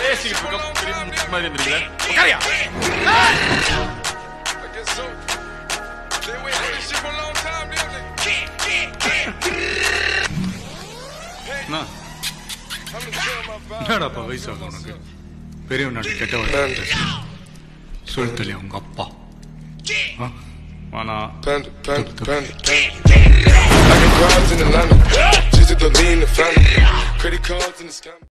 பேசிக்கிட்டு இருக்க மாதிரி இருந்திருக்கல. உட்காரியா? என்னடாப்பா வயசாகும் உனக்கு? பெரிய நாட்டு கெட்ட வார்த்தை சொல்லிட்டலையா உங்க அப்பா? ஆனா credit cards in the